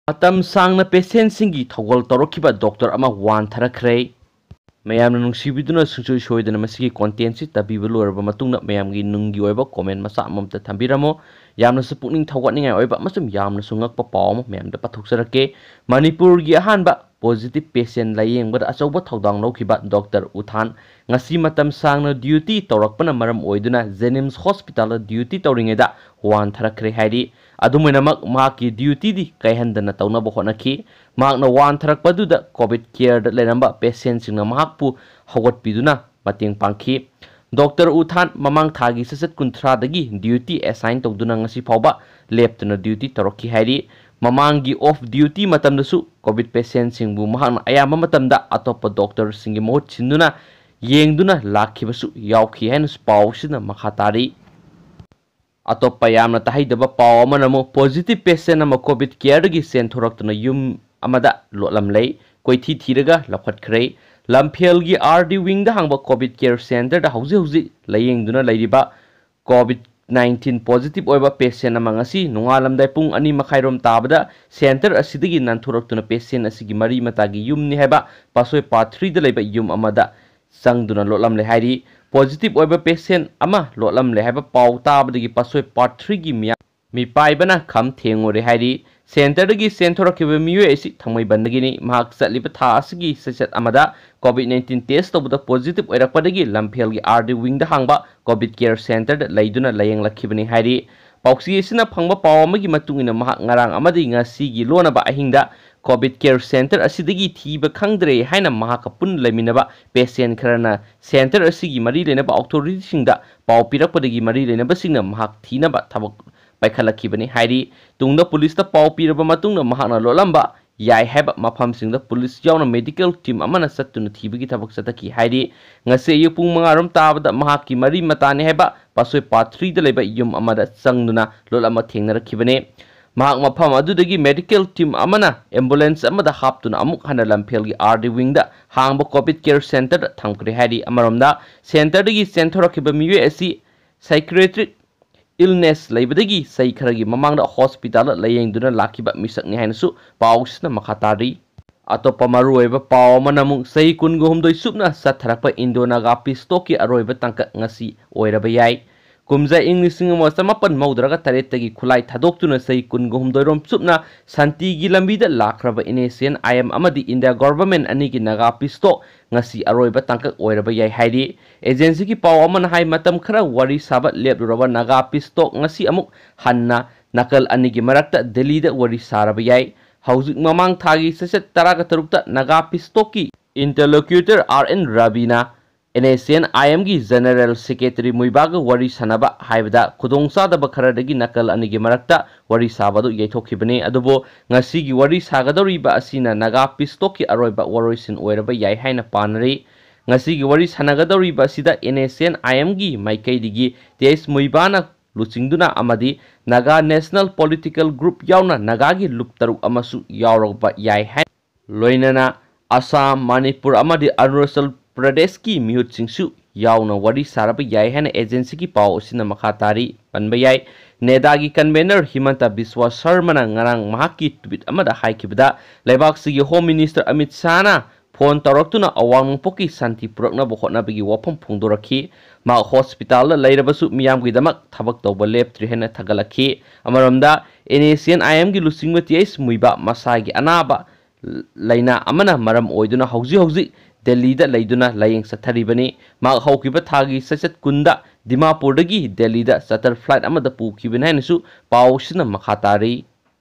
Matam sangna patient singi thogol torokiba doctor ama wan tharakre mayamna nungsibiduna sungsui soidana masigi content si tabiba loraba matungna mayamgi nungi oiba comment masa amamta thambiramo yamna su pukning thawatningai oiba masum yamna sungakpa pawma mayamda pathokjarake Manipur gi ahanba positive patient layengba achauba thodang laukiba Dr. Uthan ngasi matam sangna duty tawrakpana maram oiduna Jenims Hospital duty tawringeda wan tharakre hairi adumoinamak maki duty di kaihandana tawnaba honaki makna wan tharakpaduda covid care da lenamba patient singna mahakpu hawatpiduna mating pangki Dr. Uthan mamang thagi sasat kunthra dagi duty assign tawduna ngasi phawba leptuna duty tarokki hairi mamangi off duty matamdasu covid patient singbu mahakna ayamba matamda atopa doctor singi mohut sinduna yengduna lakhibasu yawkhi haina pawsina makhatari atopa yamna tahidaba paw amanamo positive patient ama covid care gi sen thoraktuna yum amada lolam lei koithi thiraga lakhatkhre lamphel gi RD wing da hangba covid care center da hauji layengduna lairiba covid 19 positive oiba patient ama ngasi nungalamdai pung ani makhairom tabada center asidigi nanthoraktuna patient asigi mari matagi yum ni heba pasoi part 3 da leiba yum amada sangduna lolam le hairi positive oiba patient ama lolam le haba paw tabadagi pasoi part 3 gi mi paibana kham thengore hairi center dagi senthora miwe esi thamai bandagini mahak satliba tha asigi sachat amada covid 19 test tobuda positive oirakpadagi lamphel gi RD wing da hangba covid care center da laiduna layeng lakhibani hairi pauksi esina phangba pawamagi matungina mahak ngarang amadi ngasi gi lonaba ahingda covid care center asidagi thiba khangdre haina mahaka pun leminaba patient kharana center asigi mari lenaba authority singda paw pirakpadagi mari lenaba singna mahak thinaba thabak paikhalakibani hairi tungda police ta paw piraba matungna mahakna lolamba yai haba mafam singda police yauna medical team amana sattuna thibagi thabak sataki hairi ngase yupung mangarom tabada mahaki mari matani haba pasoi part 3 da leba yum amada sangduna lolama thengnarakibane mahak mafam adudagi medical team amana ambulance amada haptuna amuk hana lamphel gi RD wing da hangba covid care center da thamkre hairi amaromda center dagi senthora miwe asi psychiatric illness laibadagi sikhre gi mamangda hospital layengduna lakiba misakni hainasu pawsna makhatari atopa maruoiba paw manamung sei kun gohumdoi supna satharakpa indonaga pistoki aroiba tangka ngasi oiraba yai kumza inglising mo samapan maudraga taretagi khulai thadoktuna sei kun gohumdoi rom supna santi gi lambida lakraba inesian IM amadi India government ani gi naga pisto ngasi aroiba tangka oiraba yai hairi agency ki paw aman hai matam khara wari sabat lebraba naga pisto ngasi amuk hanna nakal ani gi marakta Delhi da wari saraba yai hauzik mamang thagi sesat taraga tarukta naga pisto ki interlocutor RN Rabina NACN IM gi General Secretary Muibaga wari sanaba haibada khudongsa da bakharadagi nakal anigi marakta wari sabadu yaithokibane adubo ngasi gi wari sagadoriba asina naga pistoki aroiba waroisin oiraba yai haina panari ngasi gi wari sanagadoriba sida NACN IM gi maikaidigi tes muibana luchingduna amadi Naga National Political Group yauna naga gi luptaru amasu yaurogba yai haina loinana Assam Manipur amadi Arunachal Pradesh ki mihut singsu yauna wari saraba yai hana agency ki paw sina makhatari panba yai nedagi convener Himanta Biswa Sharma na ngarang mahaki tweet amada haikibda lebak sigi home minister Amit Shah phone taraktuna awang poki santi purakna bokhotna bigi wapam phungdorakhi ma hospital la leirabasu miyam gi damak thabak tawba leptri hena thagalakhi amaramda NACN IM gi lusingmati ais muiba masagi anaba laina amana maram oiduna hauji Delhi da laiduna layeng satharibani ma haukiba thagi sachat kunda Dimapur dagi Delhi da satar flight amada pukibin hainasu pawsina makhatari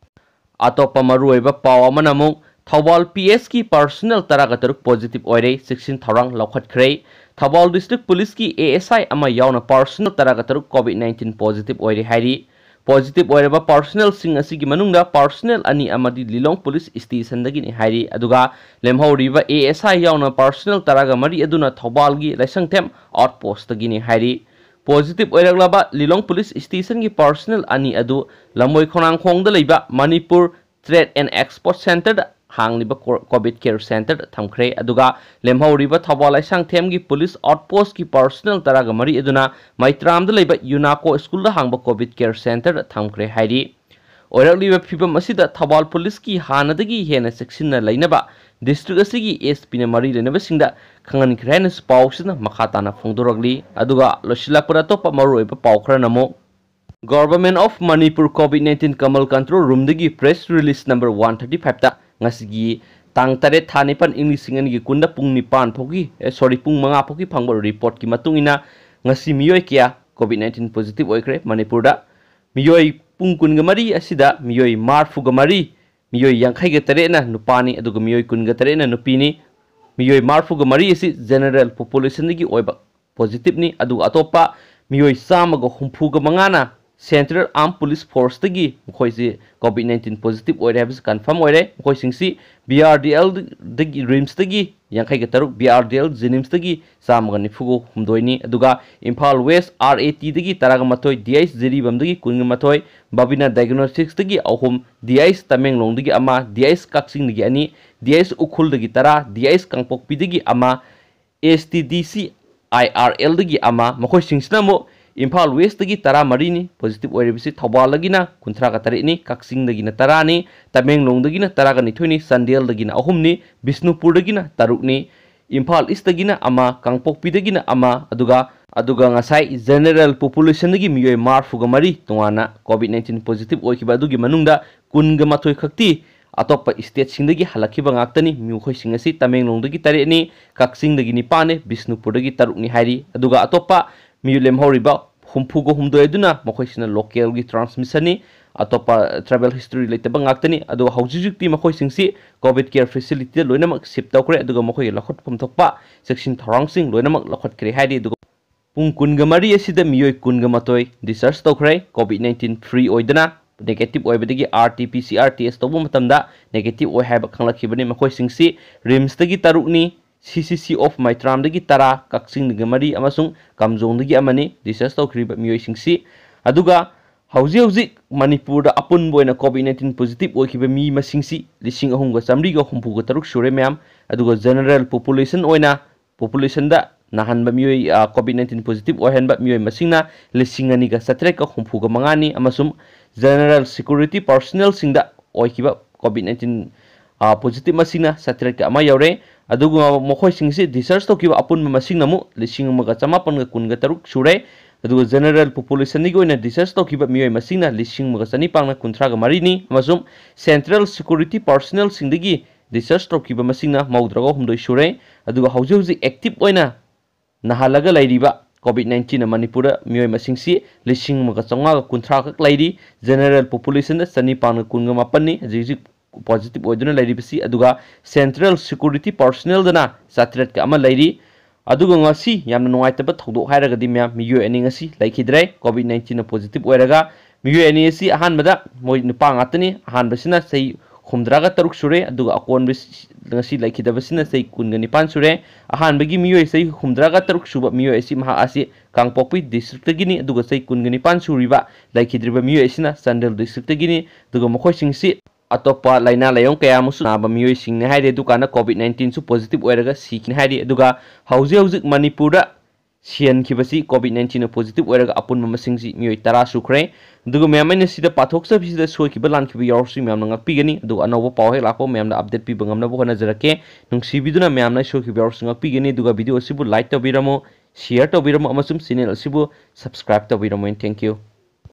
atopa maruiba paw amanamo Thawal PS ki personal taragataruk positive oire 16 tharang lokhatkre Thawal district police ki ASI ama yauna personal taragataruk COVID-19 positive oire hairi positive oiraba personal sing asigi manungda personal ani amadi Lilong police station dagini hairi aduga lemhauriba ASI yauna personal taraga mari aduna Thawal gi laisangthem outpost dagini hairi positive oiraglaba Lilong police station gi personal ani adu lamoi khonang khongda leiba Manipur Trade and Export Center hangliba covid care center thamkhre aduga lemhauriba Thawal laisangthem gi police outpost ki personal taraga mari aduna Maitram da leiba UNACO school da hangba covid care center thamkhre hairi ओरकलिबा फिबम असिदा Thoubal police की हानदगी हेना सेक्सिनना लैनबा district असिगी SP मरी लेनबसिंदा खंगनख्रेन पाउसिना मखाताना फोंदोरगली अदुगा लोसिलाकपुर अतोप मरुइबा पाउखरा नमो government of Manipur कोविड-19 कमल कंट्रोल रूम दगी प्रेस रिलीज नंबर 135 ता ngasi tang tare thane pan english ngi kunda pung ni pan phogi sorry pung manga phogi phangbo report ki matung ina ngasi miyoi kya covid-19 positive oikre manipur da miyoi pung kun ga mari asida miyoi marfu ga mari miyoi yankhai ga tare na nupani aduga miyoi kun ga tare na nupini miyoi marfu ga mari asi general population gi oiba positive ni adu atopa miyoi sama ga humfu ga mangana Central Armed Police Force tagi mkhoi COVID-19 positive oire habis confirm oire mkhoi singsi BRDL dagi RIMS tagi yankhai ga taruk BRDL Jenims tagi samga ni fugo humdoini aduga Imphal West RAT dagi taraga matoi DIS Jeribam dagi kunga matoi Babina Diagnostics tagi ahum DIS Tamenglong dagi ama DIS Kaksing dagi ani DIS Ukhul dagi tara DIS Kangpokpi dagi ama STDC IRL dagi ama mkhoi singsna mo Imphal West dagi tara marini positive oire bisi thobal lagina kunthra ka tarini kaksing dagina tarani Tamenglong dagina tara ka nithoni Sandel dagina ahumni Bisnupur dagina tarukni Imphal East dagina ama Kangpokpi dagina ama aduga ngasai general population dagi miyoi marfu ga mari tungana covid-19 positive oikiba adugi manungda kunga mathoi khakti atoppa state singdagi halakiba ngaktani miukhoi singasi Tamenglong dagi tareni kaksing dagi nipane Bisnupur dagi tarukni Heiri aduga atoppa Miulem horiba humpugo humdo eduna makhoi sina local gi transmission ni atopa travel history leite bangaktani adu haujijukti makhoi singsi covid care facility loinamak sip tawkre aduga makhoi lakhot phumthokpa section tharang loinamak lakhot kre haidi aduga pung kunga mari asida miyoi kunga matoi research tawkre covid-19 free oidana negative oibadagi RT-PCR test tawbu matamda negative oi haiba khanglakibani makhoi singsi RIMS dagi tarukni CCC of Maitram dagi tara kaksing dagi mari amasung kamjong dagi amani research tawkriba miyoi singsi aduga hauji Manipur da apun boina COVID-19 positive oikiba mi masingsi lising ahunga samri ga humpu ga taruk sure myam aduga general population oina population da nahan ba miyoi COVID-19 positive oihan ba miyoi masingna lising ani ga satre ka humpu ga mangani amasum general security personnel singda oikiba COVID-19 positive masina satre ka ama yaure aduga mokhoi singsi research to kiba apun masing namu lising maga chamapan ga kun ga taruk sure aduga general population ni goina research to kiba miyoi masingna lising maga sani pangna kunthra ga mari ni amasum central security personnel singdagi research to kiba masingna maudraga humdoi sure aduga hauji active oina nahalaga lairiba covid-19 na manipura miyoi masingsi lising maga chonga ga kunthra ka lairi general population da sani pangna kunga mapani jiji positive oiduna lairi bisi aduga central security personnel dana satret ka ama lairi aduga ngasi yamna nuaitaba thogdo hairaga di myam miyo ani ngasi laikhidre covid-19 na positive oiraga miyo ani si ahan bada moi nupa ngatani ahan basina sei khumdraga taruk sure aduga akon bis ngasi laikhidaba sina sei kungani pan sure ahan bagi miyo sei khumdraga taruk suba miyo esi maha asi Kangpokpi district gini aduga sei kungani pan suriba laikhidriba miyo esina Sandel district gini aduga mokhoi singsi atopa laina layong kaya musu naba miyoi singne haide dukana covid-19 su positive oiraga sikne haide aduga hauji manipura sian khibasi covid-19 na positive oiraga apun mamasingsi miyoi tara sukre aduga memane sida pathoksa bisida soi kiba lan kiba yorsi memna ngakpi gani aduga anoba pawhe lakpo memna update pi bangamna bo hona jarake nungsi biduna memna soi kiba yorsi ngakpi gani aduga video sibu like to biramo share to biramo amasum channel sibu subscribe to biramo thank you